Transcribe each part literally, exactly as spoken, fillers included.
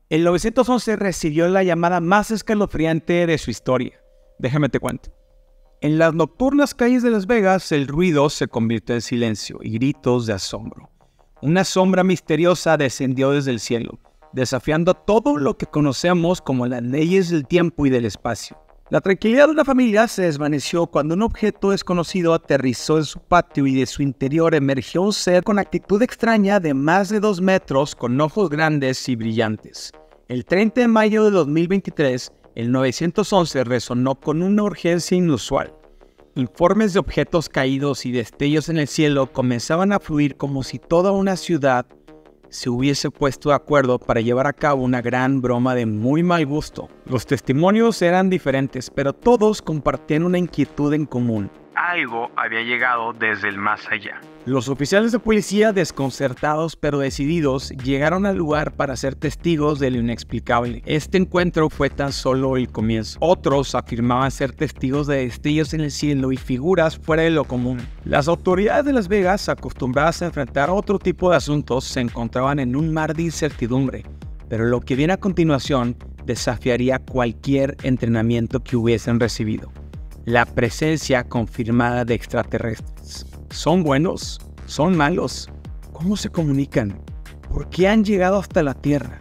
El novecientos once recibió la llamada más escalofriante de su historia. Déjame te cuento. En las nocturnas calles de Las Vegas, el ruido se convirtió en silencio y gritos de asombro. Una sombra misteriosa descendió desde el cielo, desafiando todo lo que conocemos como las leyes del tiempo y del espacio. La tranquilidad de la familia se desvaneció cuando un objeto desconocido aterrizó en su patio y de su interior emergió un ser con actitud extraña de más de dos metros con ojos grandes y brillantes. El treinta de mayo de dos mil veintitrés, el novecientos once resonó con una urgencia inusual. Informes de objetos caídos y destellos en el cielo comenzaban a fluir como si toda una ciudad se hubiese puesto de acuerdo para llevar a cabo una gran broma de muy mal gusto. Los testimonios eran diferentes, pero todos compartían una inquietud en común. Algo había llegado desde el más allá. Los oficiales de policía, desconcertados pero decididos, llegaron al lugar para ser testigos de lo inexplicable. Este encuentro fue tan solo el comienzo. Otros afirmaban ser testigos de destellos en el cielo y figuras fuera de lo común. Las autoridades de Las Vegas, acostumbradas a enfrentar otro tipo de asuntos, se encontraban en un mar de incertidumbre. Pero lo que viene a continuación desafiaría cualquier entrenamiento que hubiesen recibido. La presencia confirmada de extraterrestres. ¿Son buenos? ¿Son malos? ¿Cómo se comunican? ¿Por qué han llegado hasta la Tierra?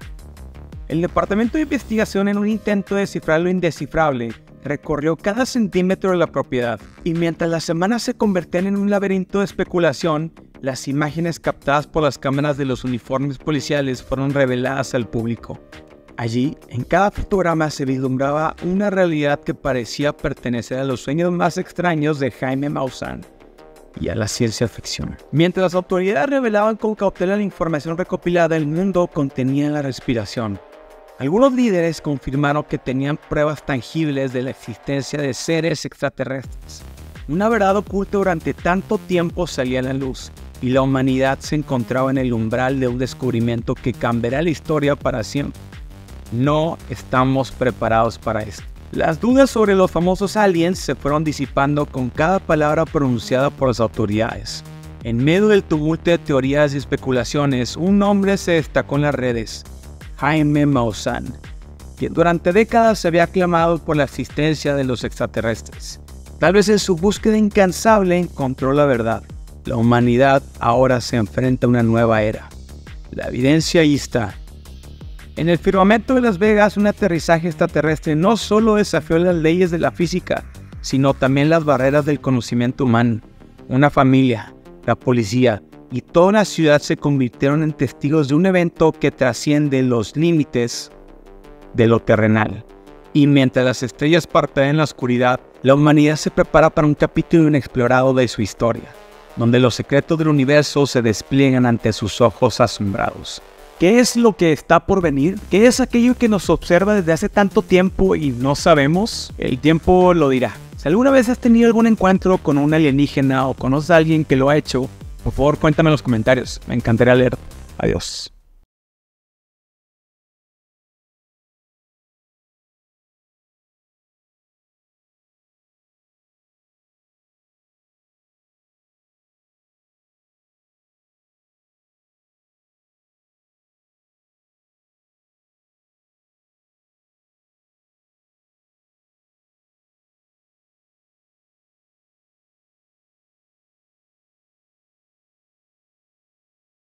El Departamento de Investigación, en un intento de descifrar lo indescifrable, recorrió cada centímetro de la propiedad. Y mientras las semanas se convertían en un laberinto de especulación, las imágenes captadas por las cámaras de los uniformes policiales fueron reveladas al público. Allí, en cada fotograma se vislumbraba una realidad que parecía pertenecer a los sueños más extraños de Jaime Maussan y a la ciencia ficción. Mientras las autoridades revelaban con cautela la información recopilada, el mundo contenía la respiración. Algunos líderes confirmaron que tenían pruebas tangibles de la existencia de seres extraterrestres. Una verdad oculta durante tanto tiempo salía a la luz, y la humanidad se encontraba en el umbral de un descubrimiento que cambiará la historia para siempre. No estamos preparados para esto. Las dudas sobre los famosos aliens se fueron disipando con cada palabra pronunciada por las autoridades. En medio del tumulto de teorías y especulaciones, un nombre se destacó en las redes: Jaime Maussan, quien durante décadas se había aclamado por la existencia de los extraterrestres. Tal vez en su búsqueda incansable encontró la verdad. La humanidad ahora se enfrenta a una nueva era. La evidencia ahí está. En el firmamento de Las Vegas, un aterrizaje extraterrestre no solo desafió las leyes de la física, sino también las barreras del conocimiento humano. Una familia, la policía y toda una ciudad se convirtieron en testigos de un evento que trasciende los límites de lo terrenal. Y mientras las estrellas parpadean en la oscuridad, la humanidad se prepara para un capítulo inexplorado de su historia, donde los secretos del universo se despliegan ante sus ojos asombrados. ¿Qué es lo que está por venir? ¿Qué es aquello que nos observa desde hace tanto tiempo y no sabemos? El tiempo lo dirá. Si alguna vez has tenido algún encuentro con un alienígena o conoces a alguien que lo ha hecho, por favor cuéntame en los comentarios. Me encantaría leer. Adiós.